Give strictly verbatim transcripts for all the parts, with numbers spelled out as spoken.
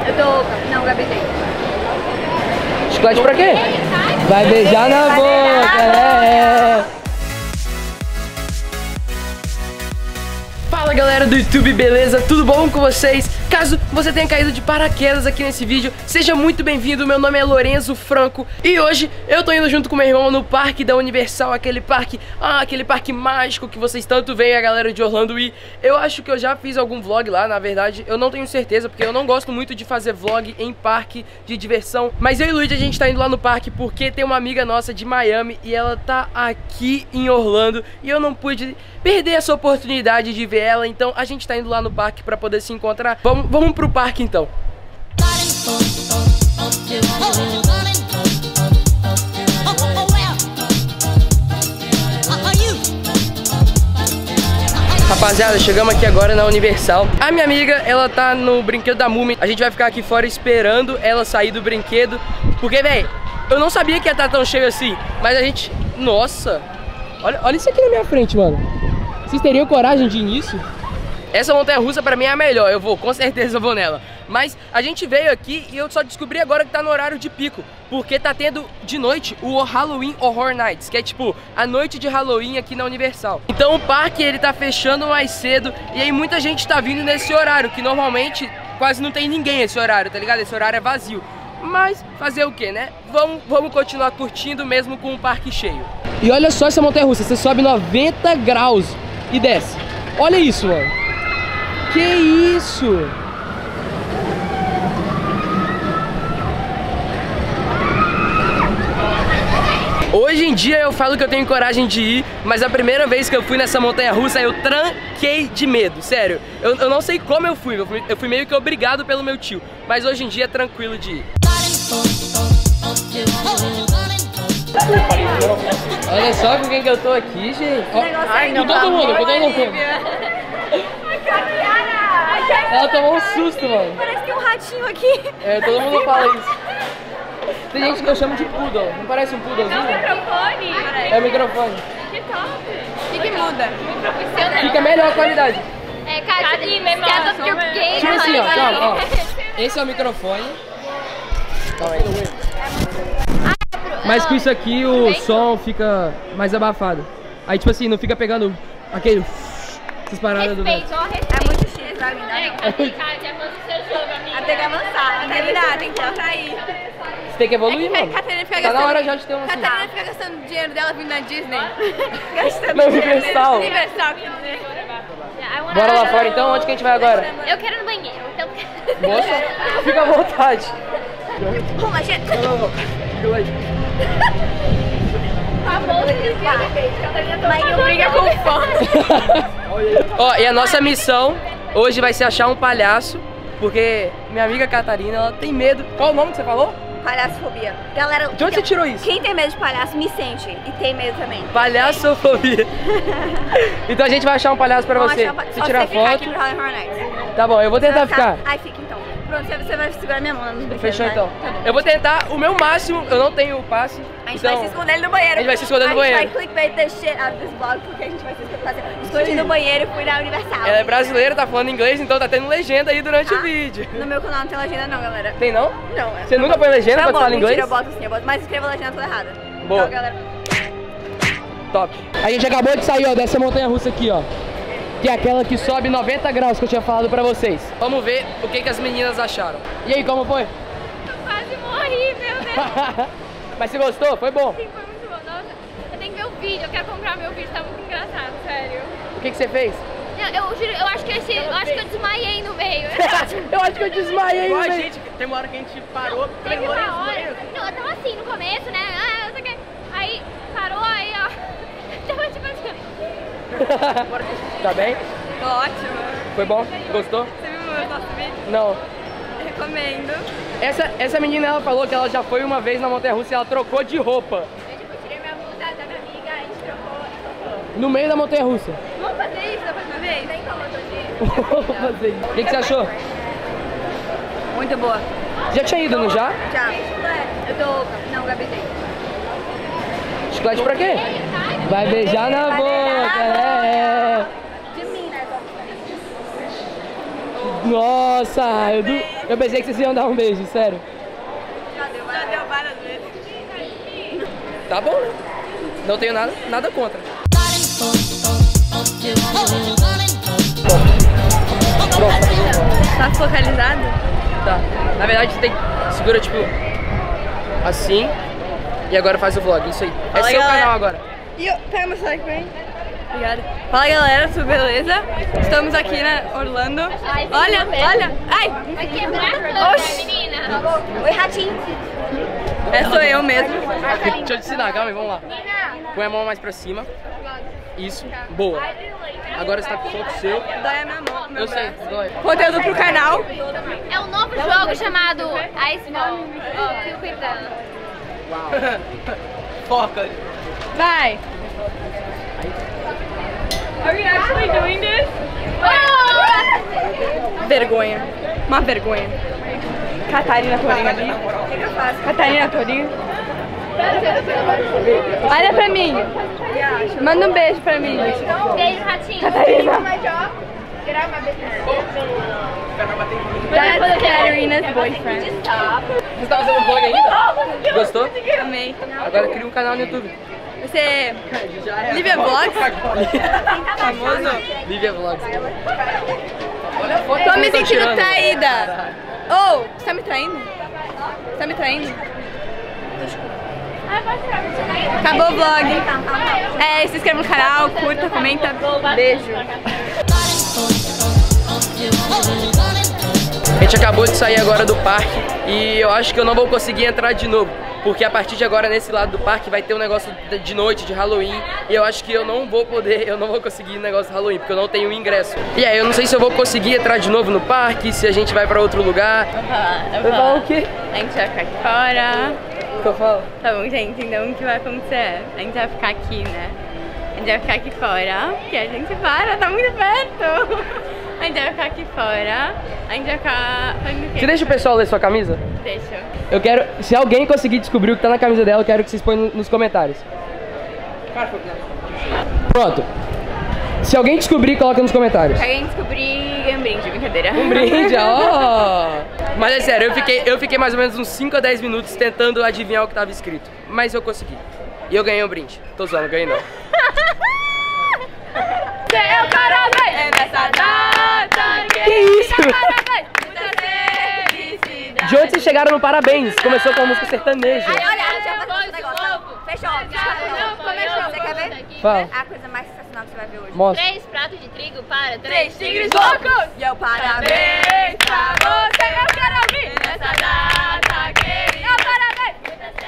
Eu tô... Não, Gabi tem. Chiclete pra quê? Vai beijar na boca, né? Fala galera do YouTube, beleza? Tudo bom com vocês? Caso você tenha caído de paraquedas aqui nesse vídeo, seja muito bem-vindo, meu nome é Lorenzo Franco e hoje eu tô indo junto com meu irmão no parque da Universal, aquele parque, ah, aquele parque mágico que vocês tanto veem a galera de Orlando ir. Eu acho que eu já fiz algum vlog lá, na verdade, eu não tenho certeza, porque eu não gosto muito de fazer vlog em parque de diversão, mas eu e o Luigi a gente tá indo lá no parque porque tem uma amiga nossa de Miami e ela tá aqui em Orlando e eu não pude perder essa oportunidade de ver ela, então a gente tá indo lá no parque pra poder se encontrar. Vamos, vamos pro parque então. Rapaziada, chegamos aqui agora na Universal. A minha amiga, ela tá no brinquedo da Múmia. A gente vai ficar aqui fora esperando ela sair do brinquedo, porque, velho, eu não sabia que ia estar tão cheio assim. Mas a gente... Nossa! Olha, olha isso aqui na minha frente, mano. Vocês teriam coragem de ir nisso? Essa montanha-russa pra mim é a melhor, eu vou, com certeza eu vou nela. Mas a gente veio aqui e eu só descobri agora que tá no horário de pico, porque tá tendo de noite o Halloween Horror Nights, que é tipo a noite de Halloween aqui na Universal. Então o parque ele tá fechando mais cedo e aí muita gente tá vindo nesse horário, que normalmente quase não tem ninguém esse horário, tá ligado? Esse horário é vazio. Mas fazer o que, né? Vamos, vamos continuar curtindo mesmo com o parque cheio. E olha só essa montanha-russa, você sobe noventa graus e desce. Olha isso, mano. Que isso? Hoje em dia eu falo que eu tenho coragem de ir, mas a primeira vez que eu fui nessa montanha-russa eu tranquei de medo, sério. Eu, eu não sei como eu fui, eu fui, eu fui meio que obrigado pelo meu tio, mas hoje em dia é tranquilo de ir. Olha só com quem que eu tô aqui, gente. Ai, com todo mundo, com todo mundo. Ela tomou um susto, mano. Parece que tem um ratinho aqui. É, todo mundo fala isso. Tem gente que eu chamo de poodle. Não parece um poodlezinho? É o microfone. É o microfone. Que top. O que, que muda? Fica melhor a qualidade. É, Cadine, memória. Tipo assim, ó, calma, ó. Esse é o microfone. Calma aí. Mas com isso aqui o som fica mais abafado. Aí tipo assim, não fica pegando aquele... essas paradas do vento. É muito X, vai me dar. É, tem que avançar, tem que dar, tem que atrair. Você tem que evoluir, mano. Tá na hora já de ter um... Catarina fica gastando dinheiro dela vindo na Disney. Gastando na Universal. Universal, quer dizer. Bora lá fora então? Onde que a gente vai agora? Eu quero ir no banheiro, então... Moça, fica à vontade. Vamos, gente. Não, não, não. Fica lá. Mas eu briga com fome. Ó, e a nossa missão hoje vai ser achar um palhaço, porque minha amiga Catarina, ela tem medo. Qual o nome que você falou? Palhaçofobia. Galera, de onde você tirou isso? Quem tem medo de palhaço me sente e tem medo também. Palhaçofobia. Então a gente vai achar um palhaço pra você. Um... Você tirar foto. Tá bom, eu vou tentar ficar. Ai, fica então. Pronto, você vai segurar minha mão nos brinquedos. Fechou então. Tá, eu vou tentar o meu máximo, eu não tenho o passe. A gente então... vai se esconder no banheiro. A gente vai se esconder no banheiro. A gente vai clickbait the shit out of this vlog, porque a gente vai se esconder no banheiro e fui na Universal. Ela é brasileira, tá falando inglês, então tá tendo legenda aí durante ah, o vídeo. No meu canal não tem legenda não, galera. Tem não? Não. É você nunca põe legenda quando fala inglês? Mentira, eu boto assim, eu boto, mas escreva a legenda toda errada. Boa. Então, galera... Top. A gente acabou de sair, ó, dessa montanha-russa aqui, ó. Que é aquela que sobe noventa graus que eu tinha falado pra vocês. Vamos ver o que, que as meninas acharam. E aí, como foi? Eu quase morri, meu Deus. Mas você gostou? Foi bom? Sim, foi muito bom. Nossa, eu tenho que ver o vídeo, eu quero comprar meu vídeo, tá muito engraçado, sério. O que, que você fez? Não, eu juro, eu acho que eu, eu, acho que eu desmaiei no meio. Eu acho que eu desmaiei no meio. A gente, tem uma hora que a gente parou. Teve uma hora. Não, eu tava assim no começo, né? Ah, não sei o que. Aí parou, aí ó. Tava tipo assim. Tá bem? Tô ótimo. Foi bom? Gostou? Você viu o nosso vídeo? Não. Recomendo. Essa, essa menina, ela falou que ela já foi uma vez na montanha-russa e ela trocou de roupa. Eu tipo, tirei minha blusa da minha amiga, a gente trocou e trocou. No meio da montanha-russa. Vamos fazer isso da próxima vez? Tem como eu tô Vamos fazer isso. O que, que você achou? Muito boa. Já tinha ido, não já? Já. Eu tô... Não, Gabi tem. Chiclete pra quê? Vai beijar na boca, né? De mim, né? Nossa, eu, du... eu pensei que vocês iam dar um beijo, sério. Já deu, já deu várias vezes. Tá bom, né? Não tenho nada, nada contra. Pronto. Tá focalizado? Tá. Na verdade, você tem que segura tipo assim e agora faz o vlog. Isso aí. É Fala, seu galera. canal agora. E eu, pega meu celular aqui pra mim. Obrigada. Fala galera, tudo beleza? Estamos aqui na Orlando. Olha, olha. Ai! Vai quebrar a Oxi. menina. Oi, ratinho. É, sou eu mesmo. Deixa eu te ensinar, calma aí, vamos lá. Põe a mão mais pra cima. Isso, boa. Agora você tá com foco seu. Dói a minha mão. Meu Eu sei, braço. dói. Conteúdo pro canal. É um novo jogo chamado Iceball. Ó, fica cuidando. Foca. Vai. Are you actually doing this? Vergonha. Uma vergonha. Catarina Torinho ali. O que, que eu faço? Catarina Torinho. Olha pra mim. Manda um beijo pra mim. Beijo, ratinho. Catarina. That's Catarina's boyfriend. Você tá fazendo vlog ainda? Gostou? Amei. Agora cria um canal no YouTube. Você... Lívia Vlogs? Famoso? Lívia Vlogs. Olha a foto Tô que me eu tô sentindo tirando. traída. Oh, você tá me traindo? Você tá me traindo? Acabou o vlog. É, se inscreva no canal, curta, comenta. Beijo. A gente acabou de sair agora do parque e eu acho que eu não vou conseguir entrar de novo, porque a partir de agora nesse lado do parque vai ter um negócio de noite, de Halloween, e eu acho que eu não vou poder, eu não vou conseguir negócio de Halloween, porque eu não tenho ingresso. E aí eu não sei se eu vou conseguir entrar de novo no parque, se a gente vai pra outro lugar. Eu Vai falar o quê? A gente vai ficar aqui fora. O que eu falo? Tá bom, gente, então o que vai acontecer? A gente vai ficar aqui, né? A gente vai ficar aqui fora, porque a gente para, tá muito perto. A gente vai ficar aqui fora. A gente vai ficar fazendo o quê? Você deixa o pessoal ler sua camisa? Deixa. Eu quero, se alguém conseguir descobrir o que tá na camisa dela, eu quero que vocês ponham nos comentários. Pronto. Se alguém descobrir, coloca nos comentários. Se alguém descobrir, ganha um brinde, brincadeira. Um brinde, ó! Mas é sério, eu fiquei, eu fiquei mais ou menos uns cinco a dez minutos tentando adivinhar o que tava escrito. Mas eu consegui. E eu ganhei um brinde. Tô zoando, ganhei não. Eu parabéns! É nessa data Que isso? parabéns! Muita felicidade! De onde vocês chegaram no parabéns? Começou com a música sertaneja. Olha, a gente já passou esse negócio. Fechou. Não, começou. Você quer ver? Fala. A coisa mais sensacional que você vai ver hoje. Mostra. Três pratos de trigo para Três tigres loucos! E eu parabéns. Parabéns pra você! Eu quero ouvir! Nessa data querida! Eu parabéns!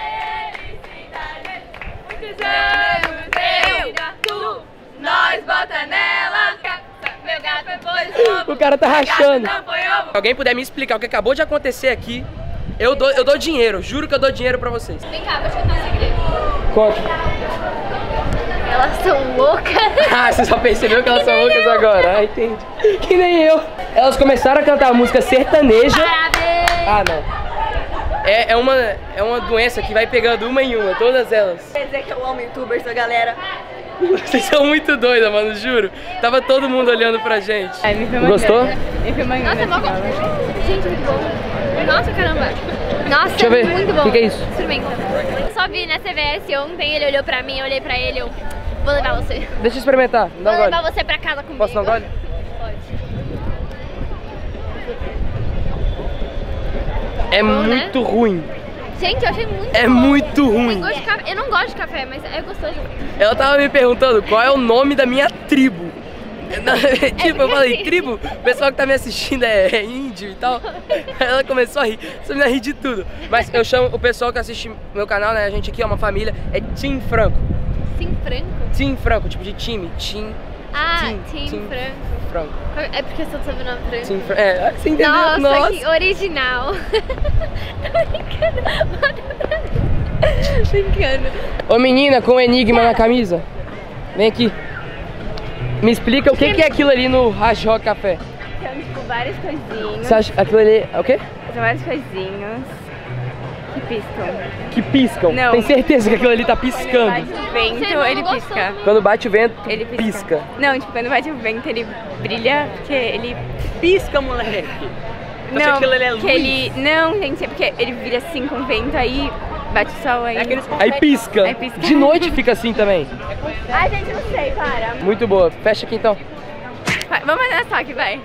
Muitas felicidades! Muitos anos! Eu, tu, nós bota nela! Meu gato é pois O cara tá rachando. não foi ovo! Se alguém puder me explicar o que acabou de acontecer aqui, eu dou, eu dou dinheiro. Juro que eu dou dinheiro pra vocês. Vem cá, vou te contar um segredo. Conta. Elas são loucas. Ah, você só percebeu que elas são loucas agora. Ah, entendi. Que nem eu. Elas começaram a cantar a música sertaneja. Parabéns. Ah, não. É, é, uma, é uma doença que vai pegando uma em uma, todas elas. Quer dizer que eu amo youtubers, essa galera. Vocês são muito doidas, mano, juro. Tava todo mundo olhando pra gente. É, me filma Gostou? grande. Me filma grande. Nossa, é bom. Gente, muito bom. Nossa, caramba. Nossa, Deixa eu ver. muito bom. O que que é isso? Experimenta. Eu só vi na C V S ontem, ele olhou pra mim, eu olhei pra ele, eu vou levar você. Deixa eu experimentar. Dá Vou um gole. levar você pra casa comigo. Posso dar um gole? Pode. É Bom, né? muito ruim. Gente, eu achei muito É bom. muito Tem ruim. gosto de café. Eu não gosto de café, mas é gostoso. Ela tava me perguntando qual é o nome da minha tribo. Tipo, eu falei, assim. tribo? O pessoal que tá me assistindo é, é índio e tal. Aí ela começou a rir. Você me ri de tudo. Mas eu chamo o pessoal que assiste meu canal, né? A gente aqui é uma família. É Tim Franco. Sim, Franco? Tim Franco, tipo de time. Tim Ah, Tim, Tim, Tim. Franco. Franco. É porque eu sou sobrenome Franco. Tim Franco. É, você entendeu? Nossa, Nossa. que original. Tô brincando. Brincando. Ô menina com enigma na camisa. Vem aqui. Me explica o que, que é aquilo ali no Hard Rock Café. São tipo várias coisinhas. Você acha aquilo ali é o quê? São vários coisinhos. que piscam. Que piscam? Não. Tem certeza que aquilo ali tá piscando? Bate o vento, Você não ele gostou pisca. do- Quando bate o vento, Ele pisca. pisca. Não, tipo, quando bate o vento, ele brilha, porque ele... Pisca, moleque. Eu achei Não, que ele é luz. que ele... Não, gente, é porque ele vira assim com o vento, aí bate o sol, aí... É aqueles Aí pisca. Aí pisca. De noite fica assim também. Ai, gente, não sei, para. Muito boa. Fecha aqui então. Vai, vamos fazer essa aqui, vai.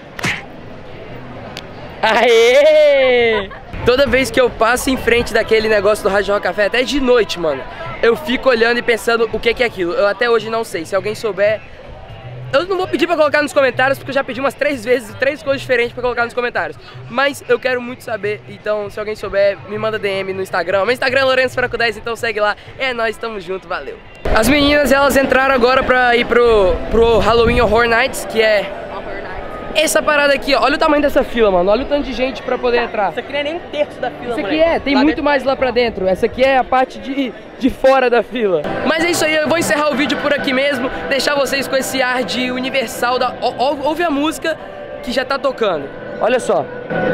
Aê! Toda vez que eu passo em frente daquele negócio do Hard Rock Café, até de noite, mano, eu fico olhando e pensando o que que é aquilo. Eu até hoje não sei. Se alguém souber, eu não vou pedir pra colocar nos comentários, porque eu já pedi umas três vezes, três coisas diferentes pra colocar nos comentários. Mas eu quero muito saber, então se alguém souber, me manda D M no Instagram. Meu Instagram é Lourenço Franco dez, então segue lá. É nóis, tamo junto, valeu. As meninas, elas entraram agora pra ir pro, pro Halloween Horror Nights, que é essa parada aqui, ó. Olha o tamanho dessa fila, mano. Olha o tanto de gente pra poder entrar. Isso aqui não é nem um terço da fila, Isso aqui moleque. é, tem Lá muito dentro- mais lá pra dentro. Essa aqui é a parte de, de fora da fila. Mas é isso aí, eu vou encerrar o vídeo por aqui mesmo. Deixar vocês com esse ar de universal da... Ó, ó, ouve a música que já tá tocando. Olha só.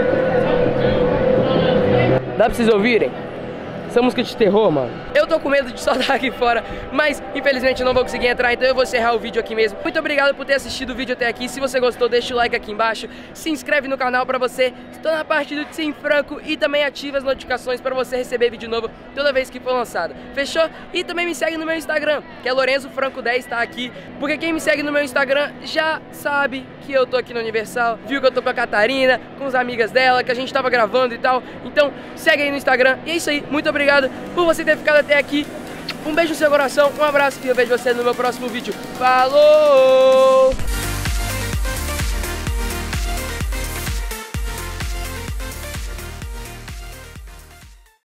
Dá pra vocês ouvirem? Essa música de terror, mano. Eu tô com medo de soltar aqui fora, mas infelizmente eu não vou conseguir entrar, então eu vou encerrar o vídeo aqui mesmo. Muito obrigado por ter assistido o vídeo até aqui. Se você gostou, deixa o like aqui embaixo. Se inscreve no canal pra você estar na parte do Team Franco e também ativa as notificações pra você receber vídeo novo toda vez que for lançado. Fechou? E também me segue no meu Instagram, que é Lourenço Franco dez, tá aqui. Porque quem me segue no meu Instagram já sabe que eu tô aqui no Universal, viu que eu tô com a Catarina, com as amigas dela, que a gente tava gravando e tal. Então segue aí no Instagram. E é isso aí, muito obrigado por você ter ficado até aqui. Um beijo no seu coração, um abraço e eu vejo você no meu próximo vídeo. Falou!